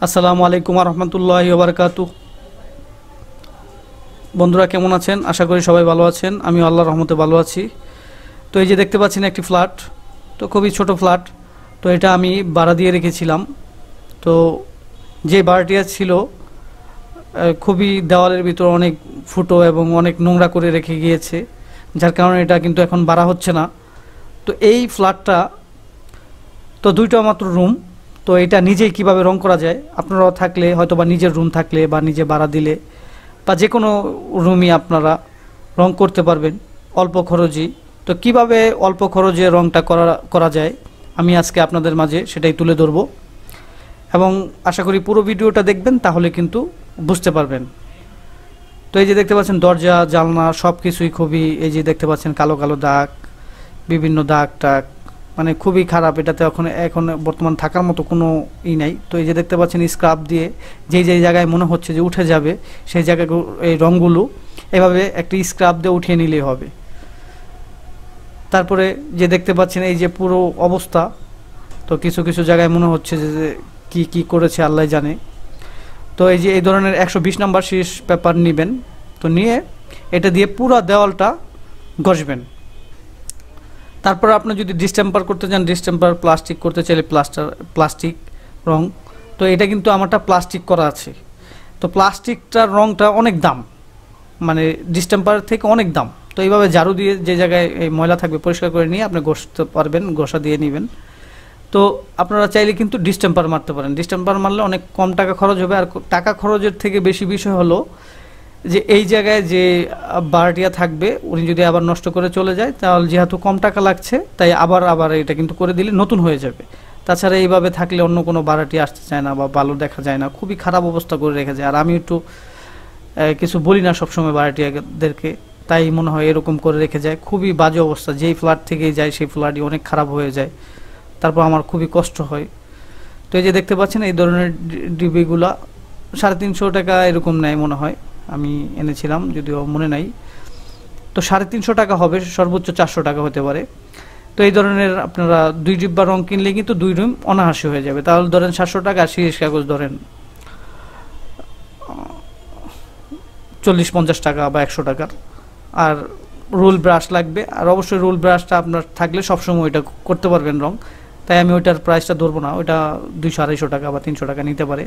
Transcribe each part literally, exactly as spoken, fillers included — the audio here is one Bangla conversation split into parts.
আসসালামু আলাইকুম ওয়া রাহমাতুল্লাহি ওয়া বারাকাতুহু। বন্ধুরা কেমন আছেন? আশা করি সবাই ভালো আছেন। আমি আল্লাহর রহমতে ভালো আছি। তো এই যে দেখতে পাচ্ছেন একটি ফ্ল্যাট, তো খুবই ছোট ফ্ল্যাট। তো এটা আমি ভাড়া দিয়ে রেখেছিলাম। তো যে ভাড়াটিয়া ছিল খুবই দেওয়ালের ভিতর অনেক ফুটো এবং অনেক নোংরা করে রেখে গিয়েছে, যার কারণে এটা কিন্তু এখন ভাড়া হচ্ছে না। তো এই ফ্ল্যাটটা তো দুইটা মাত্র রুম। তো এটা নিজেই কিভাবে রং করা যায়, আপনারাও থাকলে হয়তো বা নিজের রুম থাকলে বা নিজে ভাড়া দিলে বা যে কোনো রুমই আপনারা রং করতে পারবেন অল্প খরচেই। তো কিভাবে অল্প খরচে রংটা করা করা যায় আমি আজকে আপনাদের মাঝে সেটাই তুলে ধরব, এবং আশা করি পুরো ভিডিওটা দেখবেন, তাহলে কিন্তু বুঝতে পারবেন। তো এই যে দেখতে পাচ্ছেন দরজা জানলা সব কিছুই খুবই, এই যে দেখতে পাচ্ছেন কালো কালো দাগ, বিভিন্ন দাগ টাগ, মানে খুবই খারাপ। এটাতে এখন এখন বর্তমান থাকার মতো কোনো ই নাই। তো এই যে দেখতে পাচ্ছেন স্ক্রাব দিয়ে যেই যেই জায়গায় মনে হচ্ছে যে উঠে যাবে সেই জায়গায় এই রঙগুলো এভাবে একটি স্ক্রাব দিয়ে উঠিয়ে নিলেই হবে। তারপরে যে দেখতে পাচ্ছেন এই যে পুরো অবস্থা, তো কিছু কিছু জায়গায় মনে হচ্ছে যে কি কি করেছে আল্লাহ জানে। তো এই যে এই ধরনের একশো বিশ নাম্বার শীষ পেপার নেবেন। তো নিয়ে এটা দিয়ে পুরো দেওয়ালটা ঘষবেন। তারপর আপনি যদি ডিস্টেম্পার করতে চান ডিস্টেম্পার, প্লাস্টিক করতে চাইলে প্লাস্টার প্লাস্টিক রং। তো এটা কিন্তু আমারটা প্লাস্টিক করা আছে। তো প্লাস্টিকটার রংটা অনেক দাম, মানে ডিস্টেম্পার থেকে অনেক দাম। তো এইভাবে ঝাড়ু দিয়ে যে জায়গায় এই ময়লা থাকবে পরিষ্কার করে নিয়ে আপনি ঘষতে পারবেন, ঘষা দিয়ে নেবেন। তো আপনারা চাইলে কিন্তু ডিস্টেম্পার মারতে পারেন। ডিস্টেম্পার মারলে অনেক কম টাকা খরচ হবে। আর টাকা খরচের থেকে বেশি বিষয় হলো যে এই জায়গায় যে ভাড়াটিয়া থাকবে উনি যদি আবার নষ্ট করে চলে যায়, তাহলে যেহেতু কম টাকা লাগছে তাই আবার আবার এটা কিন্তু করে দিলে নতুন হয়ে যাবে। তাছাড়া এইভাবে থাকলে অন্য কোনো ভাড়াটি আসতে চায় না বা ভালো দেখা যায় না, খুবই খারাপ অবস্থা করে রেখে যায়। আর আমি একটু কিছু বলি না সবসময় ভাড়াটিয়াদেরকে, তাই মনে হয় এরকম করে রেখে যায়। খুবই বাজে অবস্থা, যেই ফ্ল্যাট থেকেই যায় সেই ফ্ল্যাটই অনেক খারাপ হয়ে যায়, তারপর আমার খুবই কষ্ট হয়। তো এই যে দেখতে পাচ্ছেন এই ধরনের ডিবিগুলা সাড়ে তিনশো টাকা এরকম নেয় মনে হয়, আমি এনেছিলাম যদিও মনে নাই। তো সাড়ে তিনশো টাকা হবে, সর্বোচ্চ চারশো টাকা হতে পারে। তো এই ধরনের আপনারা দুই ডিব্বা রং কিনলে কিন্তু দুই রুম অনায়াসে হয়ে যাবে। তাহলে ধরেন সাতশো টাকা, শীষ কাগজ ধরেন চল্লিশ পঞ্চাশ টাকা বা একশো টাকার। আর রুল ব্রাশ লাগবে, আর অবশ্যই রুল ব্রাশটা আপনার থাকলে সবসময় ওইটা করতে পারবেন রং। তাই আমি ওইটার প্রাইসটা ধরবো না, ওইটা দুইশো আড়াইশো টাকা বা তিনশো টাকা নিতে পারে।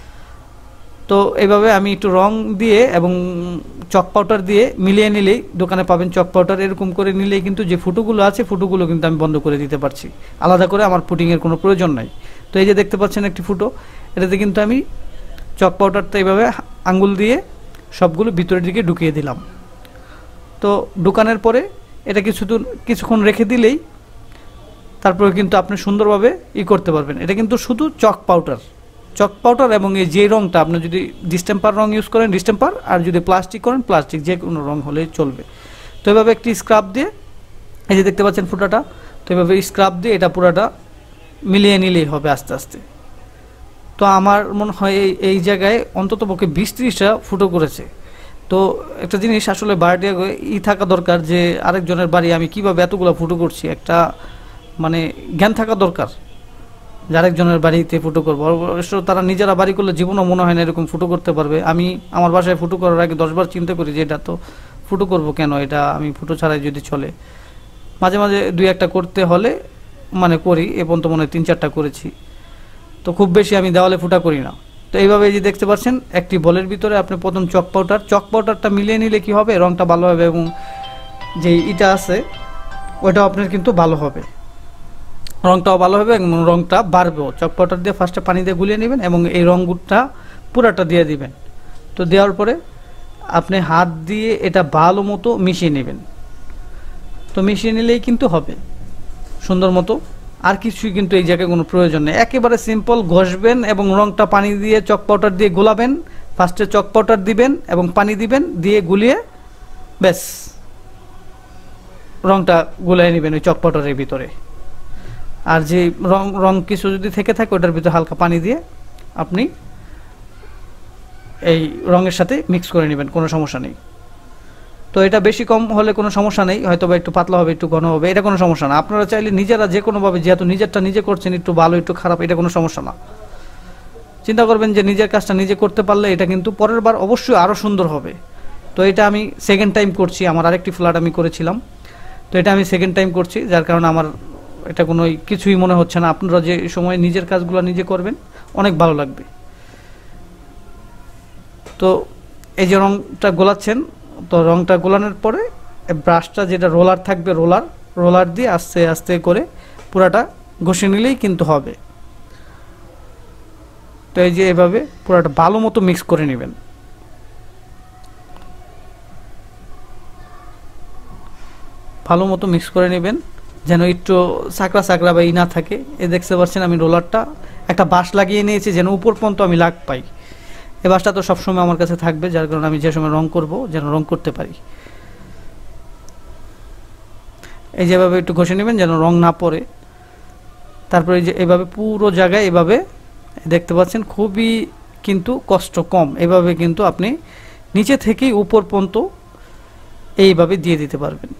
তো এইভাবে আমি একটু রং দিয়ে এবং চক পাউডার দিয়ে মিলিয়ে নিলেই দোকানে পাবেন চক পাউডার, এরকম করে নিলেই কিন্তু যে ফুটোগুলো আছে ফুটোগুলো কিন্তু আমি বন্ধ করে দিতে পারছি। আলাদা করে আমার পুটিংয়ের কোনো প্রয়োজন নাই। তো এই যে দেখতে পাচ্ছেন একটি ফুটো, এটাতে কিন্তু আমি চক পাউডারটা এইভাবে আঙ্গুল দিয়ে সবগুলো ভিতরের দিকে ঢুকিয়ে দিলাম। তো ঢুকানোর পরে এটা কিছুদিন কিছুক্ষণ রেখে দিলেই তারপরে কিন্তু আপনি সুন্দরভাবে ই করতে পারবেন। এটা কিন্তু শুধু চক পাউডার চক পাউডার এবং এই যে রংটা আপনি যদি ডিস্টেম্পার রং ইউজ করেন ডিস্টেম্পার, আর যদি প্লাস্টিক করেন প্লাস্টিক, যে কোনো রং হলেই চলবে। তো এভাবে একটি স্ক্রাব দিয়ে এই যে দেখতে পাচ্ছেন ফুটাটা, তো এভাবে স্ক্রাব দিয়ে এটা পুরাটা মিলিয়ে নিলেই হবে আস্তে আস্তে। তো আমার মনে হয় এই এই জায়গায় অন্তত পক্ষে বিশ ত্রিশটা ফুটো করেছে। তো একটা জিনিস আসলে বাড়িতে ই থাকা দরকার যে আরেকজনের বাড়ি আমি কিভাবে এতগুলো ফুটো করছি, একটা মানে জ্ঞান থাকা দরকার যে আরেকজনের বাড়িতে ফুটো করবো। অবশ্য তারা নিজেরা বাড়ি করলে জীবনও মনে হয় না এরকম ফুটো করতে পারবে। আমি আমার বাসায় ফুটো করার আগে দশবার চিন্তা করি যে এটা তো ফুটো করবো কেন, এটা আমি ফুটো ছাড়াই যদি চলে। মাঝে মাঝে দুই একটা করতে হলে মানে করি, এ পর্যন্ত মনে হয় তিন চারটা করেছি। তো খুব বেশি আমি দেওয়ালে ফুটা করি না। তো এইভাবে যে দেখতে পাচ্ছেন একটি বলের ভিতরে আপনি প্রথম চক পাউডার চক পাউডারটা মিলিয়ে নিলে কি হবে, রংটা ভালো হবে এবং যে ইটা আছে ওইটাও আপনার কিন্তু ভালো হবে, রংটাও ভালো হবে এবং রংটা বাড়বেও। চক পাউডার দিয়ে ফার্স্টে পানি দিয়ে গুলিয়ে নেবেন এবং এই রংটা পুরাটা দিয়ে দিবেন। তো দেওয়ার পরে আপনি হাত দিয়ে এটা ভালো মতো মিশিয়ে নেবেন। তো মিশিয়ে নিলেই কিন্তু হবে সুন্দর মতো, আর কিছুই কিন্তু এই জায়গায় কোনো প্রয়োজন নেই। একেবারে সিম্পল ঘষবেন এবং রংটা পানি দিয়ে চক পাউডার দিয়ে গোলাবেন। ফার্স্টে চক পাউডার দিবেন এবং পানি দিবেন, দিয়ে গুলিয়ে ব্যাস রংটা গুলিয়ে নেবেন ওই চক পাউডারের ভিতরে। আর যে রং রং কিছু যদি থেকে থাকে ওটার ভিতরে হালকা পানি দিয়ে আপনি এই রঙের সাথে মিক্স করে নেবেন, কোনো সমস্যা নেই। তো এটা বেশি কম হলে কোনো সমস্যা নেই, হয়তো বা একটু পাতলা হবে একটু ঘন হবে, এটা কোনো সমস্যা না। আপনারা চাইলে নিজেরা যে কোনোভাবে, যেহেতু নিজেরটা নিজে করছেন, একটু ভালো একটু খারাপ এটা কোনো সমস্যা না, চিন্তা করবেন যে নিজের কাজটা নিজে করতে পারলে এটা কিন্তু পরের বার অবশ্যই আরও সুন্দর হবে। তো এটা আমি সেকেন্ড টাইম করছি, আমার আরেকটি ফ্ল্যাট আমি করেছিলাম, তো এটা আমি সেকেন্ড টাইম করছি, যার কারণে আমার এটা কোনো কিছুই মনে হচ্ছে না। আপনারা যে সময় নিজের কাজগুলো নিজে করবেন অনেক ভালো লাগবে। তো এই যে রংটা গোলাচ্ছেন, তো রংটা গোলানোর পরে ব্রাশটা যেটা রোলার থাকবে, রোলার রোলার দিয়ে আস্তে আস্তে করে পুরাটা ঘষে নিলেই কিন্তু হবে। তো এই যে এভাবে পুরাটা ভালো মতো মিক্স করে নেবেন। ভালো মতো মিক্স করে নেবেন যেন একটু সাকরা সাকরা বা ই না থাকে। এ দেখতে পাচ্ছেন আমি রোলারটা একটা বাঁশ লাগিয়ে নিয়েছি যেন উপর পর্যন্ত আমি লাগ পাই। এই বাঁশটা তো সবসময় আমার কাছে থাকবে, যার কারণে আমি যে সময় রং করব যেন রং করতে পারি। এই যেভাবে একটু ঘষে নেবেন যেন রং না পড়ে। তারপরে এই যে এভাবে পুরো জায়গায় এভাবে দেখতে পাচ্ছেন, খুবই কিন্তু কষ্ট কম। এভাবে কিন্তু আপনি নিচে থেকেই উপর পর্যন্ত এইভাবে দিয়ে দিতে পারবেন।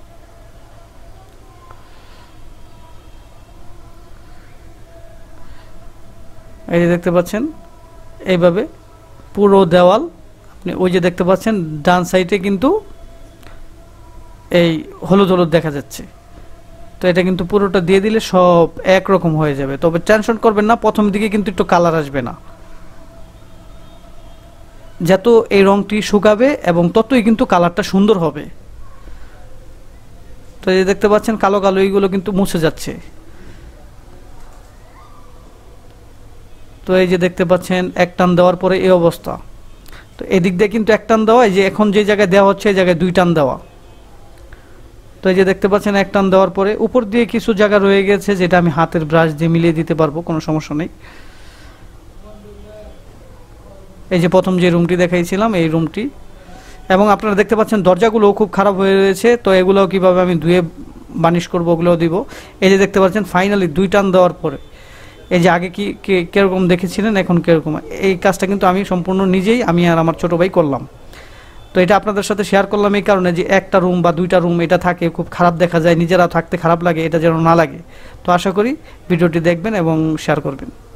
এই যে দেখতে পাচ্ছেন এইভাবে পুরো দেওয়াল আপনি, ওই যে দেখতে পাচ্ছেন ডান সাইডে কিন্তু এই হলুদ হলুদ দেখা যাচ্ছে। তো এটা কিন্তু পুরোটা দিয়ে দিলে সব একরকম হয়ে যাবে। তবে টেনশন করবেন না, প্রথম দিকে কিন্তু একটু কালার আসবে না। যত এই রংটি শুকাবে এবং ততই কিন্তু কালারটা সুন্দর হবে। তো এই দেখতে পাচ্ছেন কালো কালো এইগুলো কিন্তু মুছে যাচ্ছে। তো এই যে দেখতে পাচ্ছেন এক টান দেওয়ার পরে এই অবস্থা। তো এদিক দিয়ে কিন্তু এক টান দেওয়া, এই যে এখন যে জায়গায় দেওয়া হচ্ছে এই জায়গায় দুই টান দেওয়া। তো এই যে দেখতে পাচ্ছেন এক টান দেওয়ার পরে উপর দিয়ে কিছু জায়গা রয়ে গেছে যেটা আমি হাতের ব্রাশ দিয়ে মিলিয়ে দিতে পারবো, কোনো সমস্যা নেই। এই যে প্রথম যে রুমটি দেখাইছিলাম এই রুমটি, এবং আপনারা দেখতে পাচ্ছেন দরজাগুলোও খুব খারাপ হয়ে রয়েছে। তো এগুলোও কিভাবে আমি ধুয়ে বানিশ করবো ওগুলোও দিব। এই যে দেখতে পাচ্ছেন ফাইনালি দুই টান দেওয়ার পরে এই যে আগে কি কিরকম দেখেছিলেন এখন কিরকম, এই কাজটা কিন্তু আমি সম্পূর্ণ নিজেই আমি আর আমার ছোট ভাই করলাম। তো এটা আপনাদের সাথে শেয়ার করলাম এই কারণে যে একটা রুম বা দুইটা রুম এটা থাকে খুব খারাপ দেখা যায়, নিজেরা থাকতে খারাপ লাগে, এটা যেন না লাগে। তো আশা করি ভিডিওটি দেখবেন এবং শেয়ার করবেন।